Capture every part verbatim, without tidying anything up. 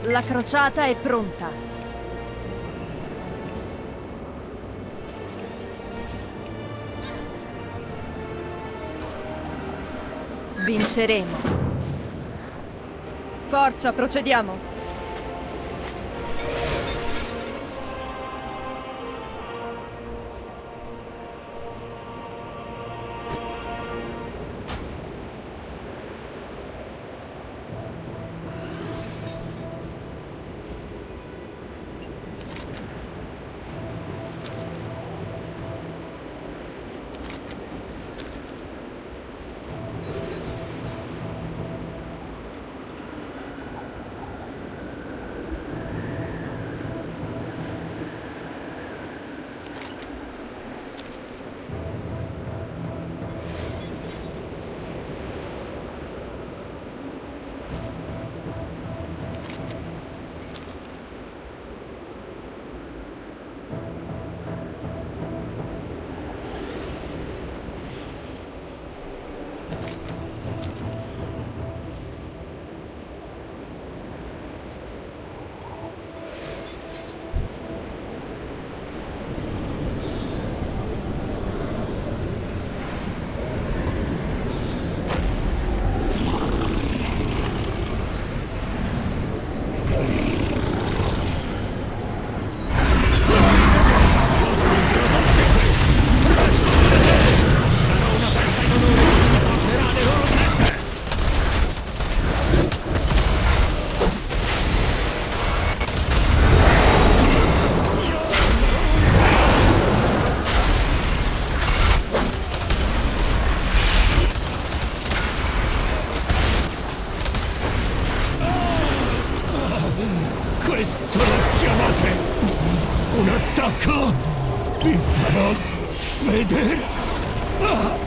La crociata è pronta. Vinceremo. Forza, procediamo. Questo lo chiamate un attacco? Vi farò vedere. Ah!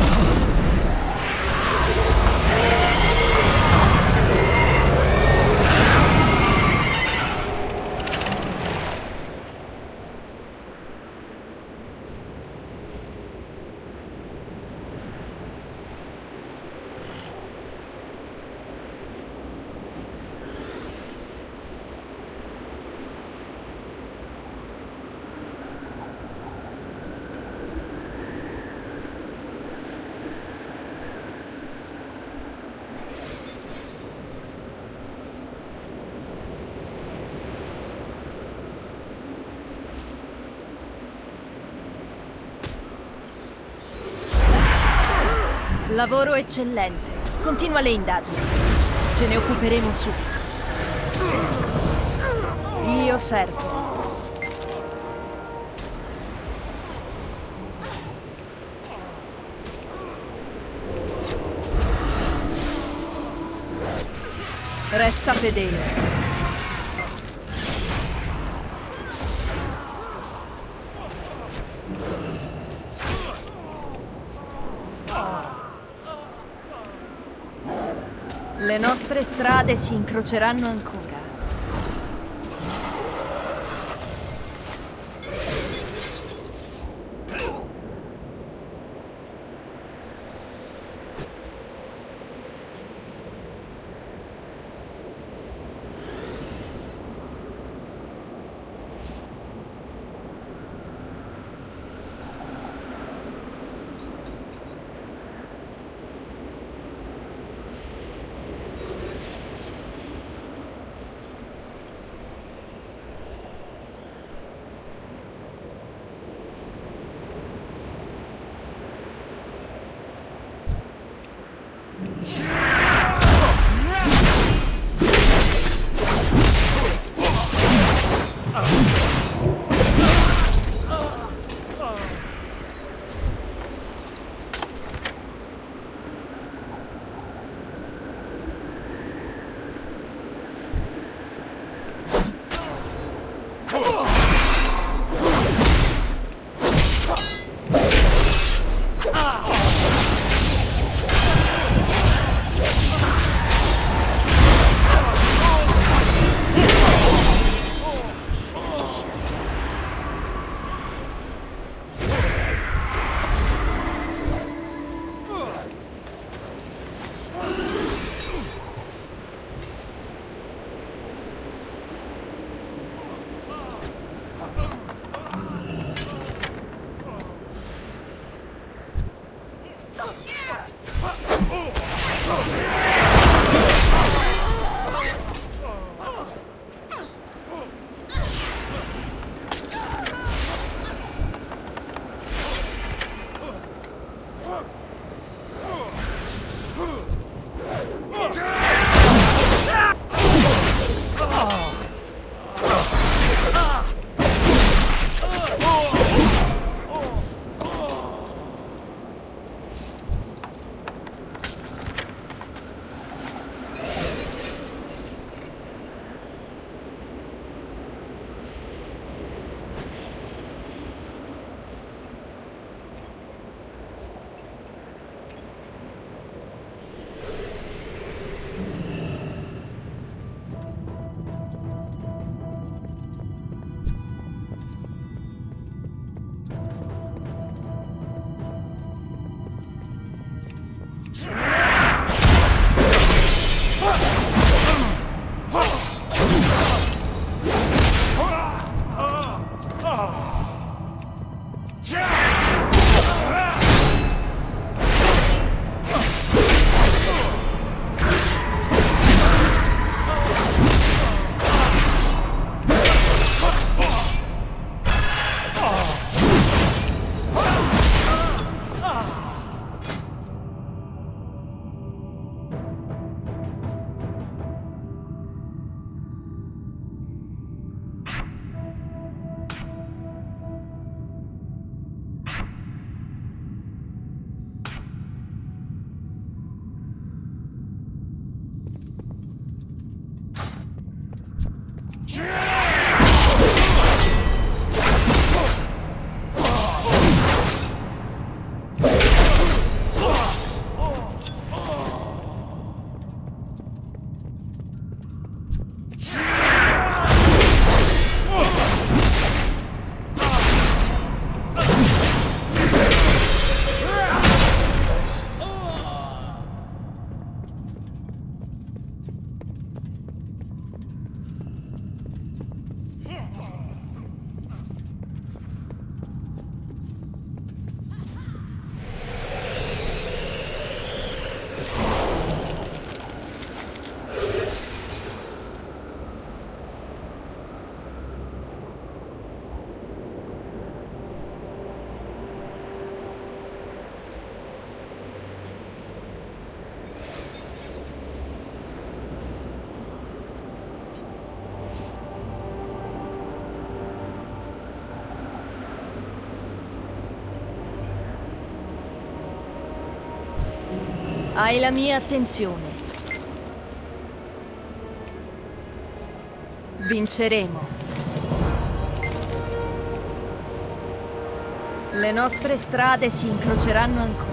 Lavoro eccellente. Continua le indagini. Ce ne occuperemo subito. Io servo. Resta fedele. Le nostre strade si incroceranno ancora. Hai la mia attenzione. Vinceremo. Le nostre strade si incroceranno ancora.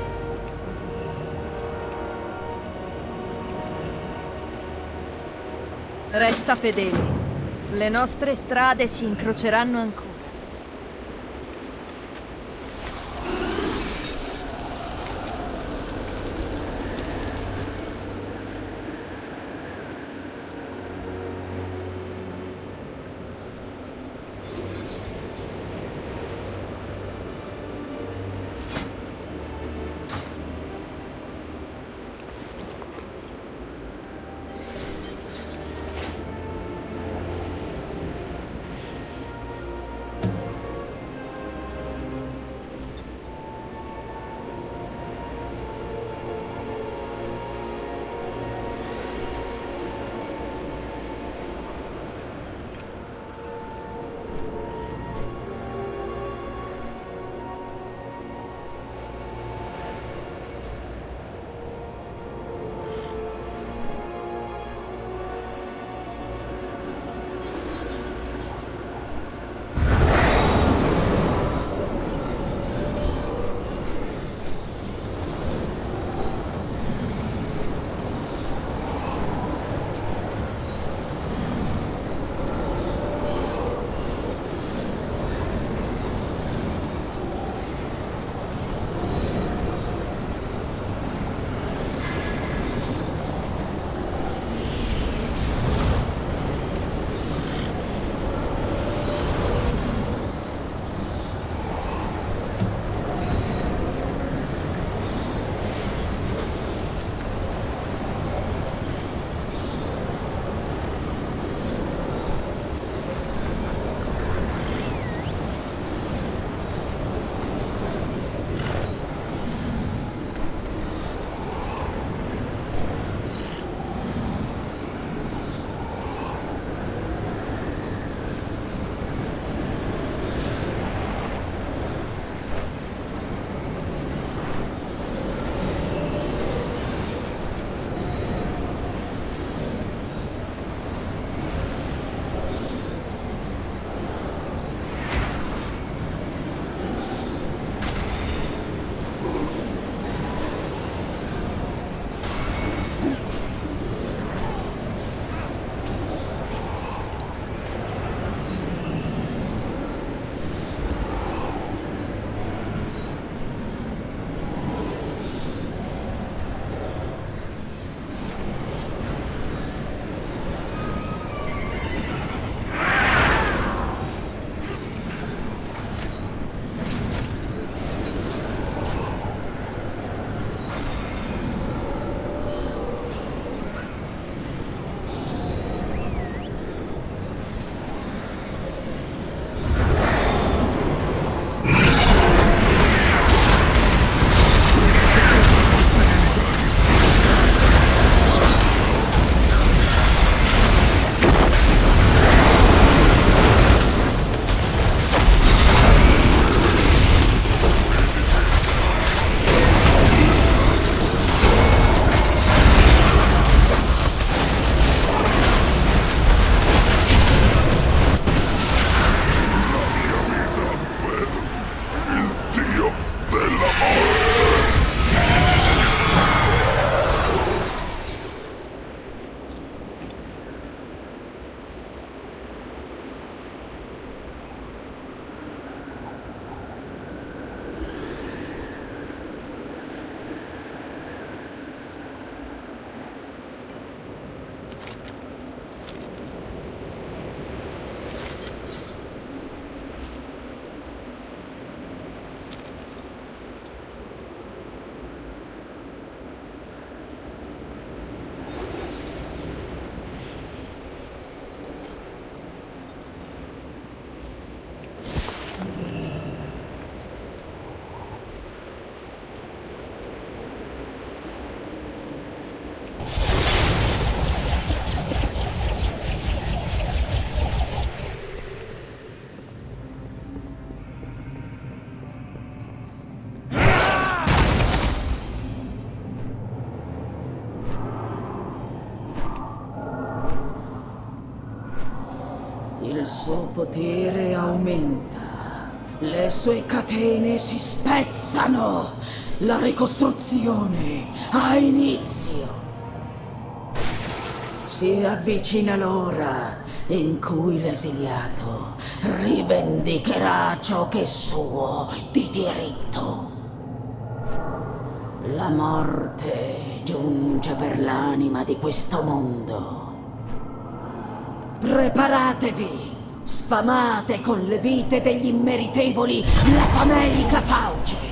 Resta fedele. Le nostre strade si incroceranno ancora. Il suo potere aumenta. Le sue catene si spezzano. La ricostruzione ha inizio. Si avvicina l'ora in cui l'esiliato rivendicherà ciò che è suo di diritto. La morte giunge per l'anima di questo mondo. Preparatevi! Sfamate con le vite degli immeritevoli la famelica fauce!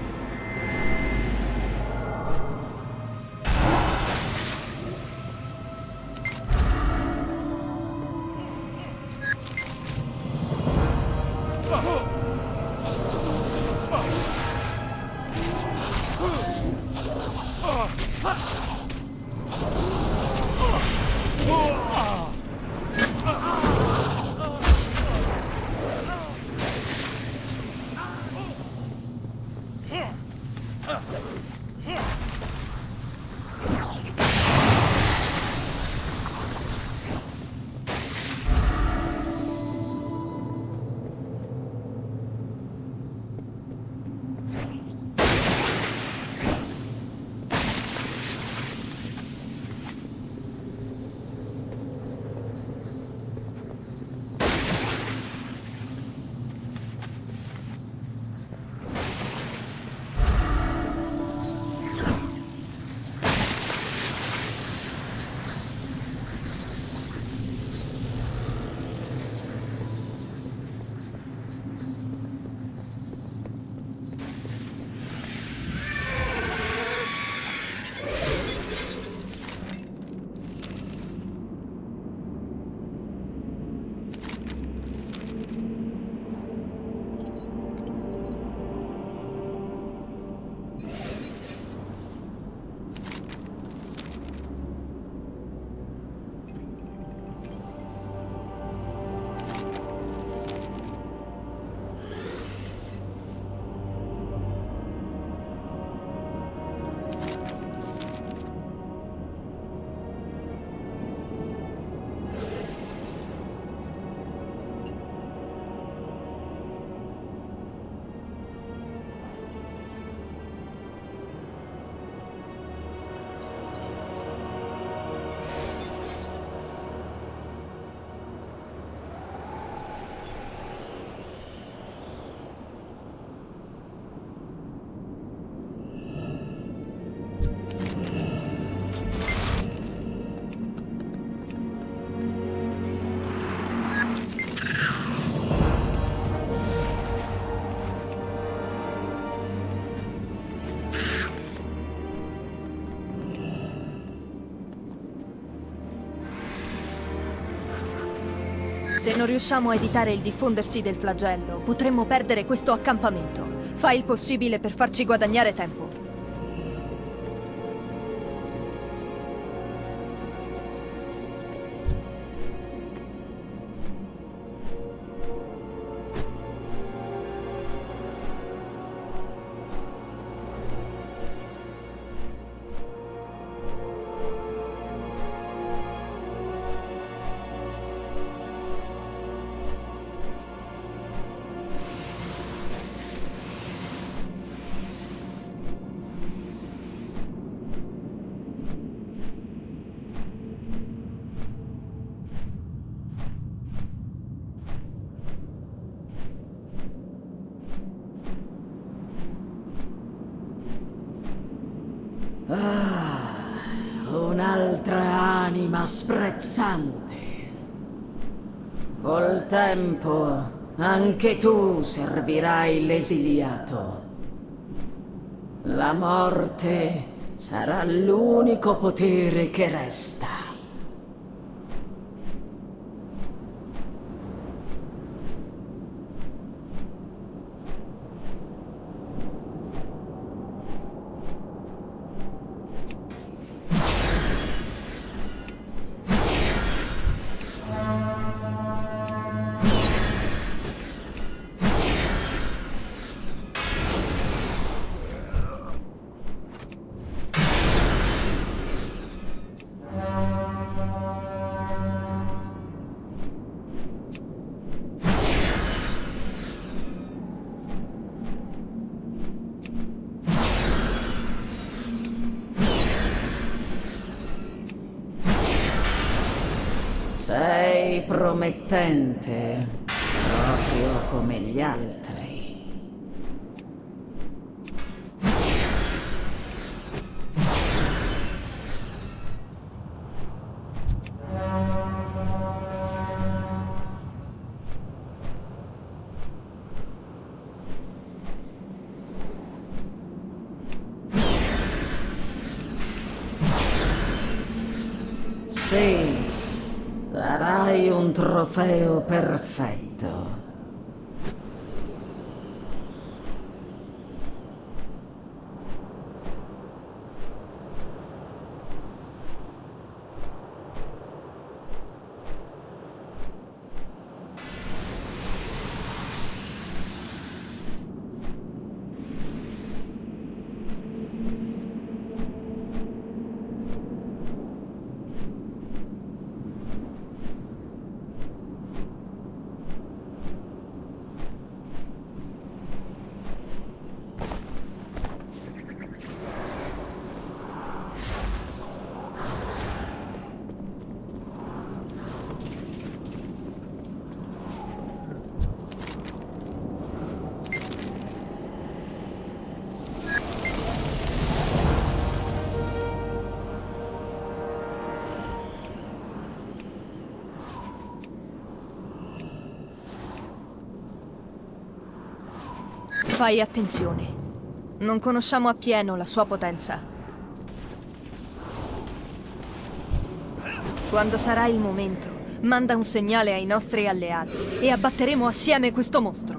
Se non riusciamo a evitare il diffondersi del flagello, potremmo perdere questo accampamento. Fai il possibile per farci guadagnare tempo. Ah, un'altra anima sprezzante. Col tempo anche tu servirai l'esiliato. La morte sarà l'unico potere che resta. Sei promettente, proprio come gli altri. Sì, sarai un trofeo perfetto. Fai attenzione. Non conosciamo appieno la sua potenza. Quando sarà il momento, manda un segnale ai nostri alleati e abbatteremo assieme questo mostro.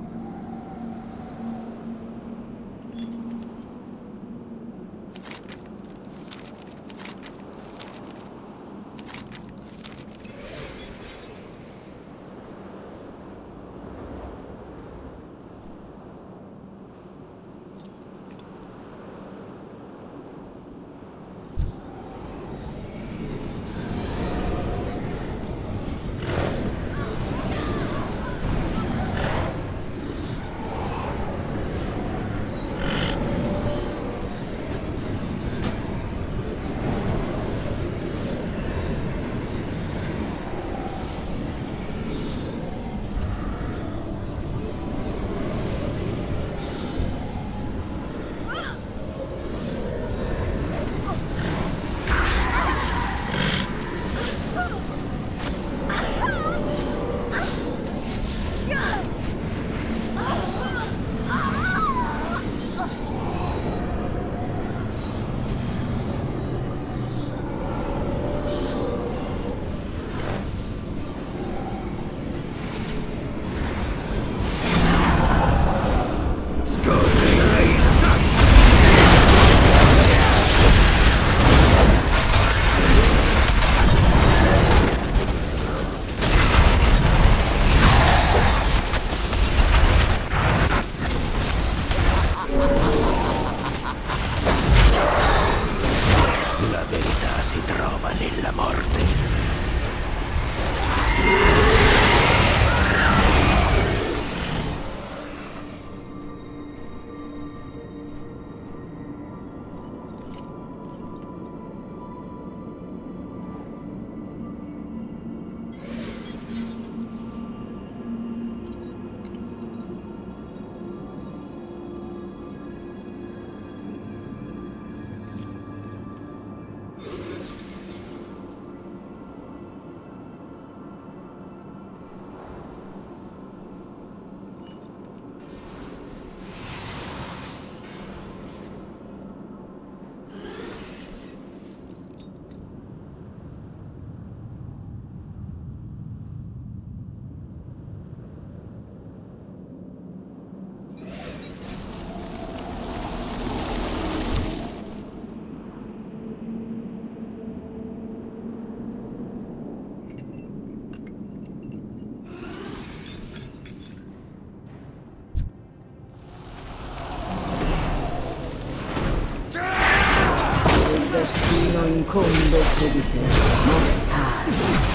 destino incombe su di te, mortale.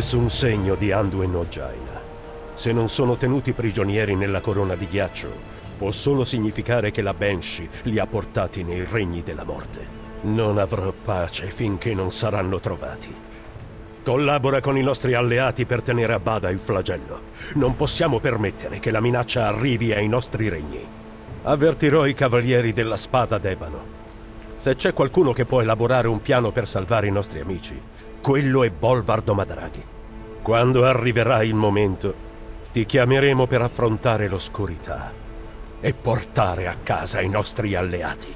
Nessun segno di Anduin o Jaina. Se non sono tenuti prigionieri nella corona di ghiaccio, può solo significare che la Banshee li ha portati nei regni della morte. Non avrò pace finché non saranno trovati. Collabora con i nostri alleati per tenere a bada il flagello. Non possiamo permettere che la minaccia arrivi ai nostri regni. Avvertirò i cavalieri della spada d'ebano. Se c'è qualcuno che può elaborare un piano per salvare i nostri amici, quello è Bolvardo Madraghi. Quando arriverà il momento, ti chiameremo per affrontare l'oscurità e portare a casa i nostri alleati.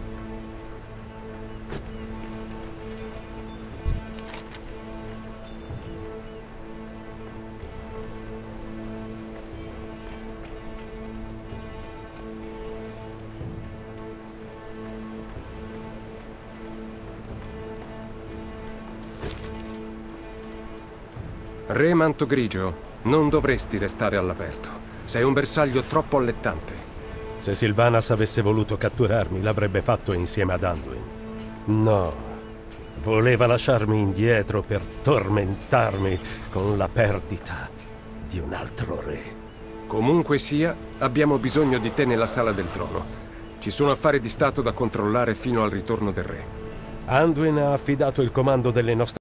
Re Manto Grigio, non dovresti restare all'aperto. Sei un bersaglio troppo allettante. Se Sylvanas avesse voluto catturarmi, l'avrebbe fatto insieme ad Anduin. No, voleva lasciarmi indietro per tormentarmi con la perdita di un altro re. Comunque sia, abbiamo bisogno di te nella sala del trono. Ci sono affari di stato da controllare fino al ritorno del re. Anduin ha affidato il comando delle nostre